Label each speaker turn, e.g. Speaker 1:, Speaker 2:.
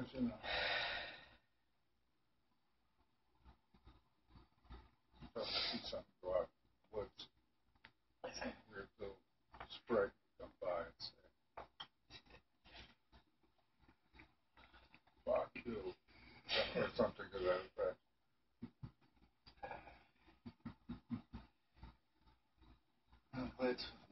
Speaker 1: you know. So I see something go out in the woods. Some weird little sprite come by and say, fuck you. Or something to that effect.
Speaker 2: But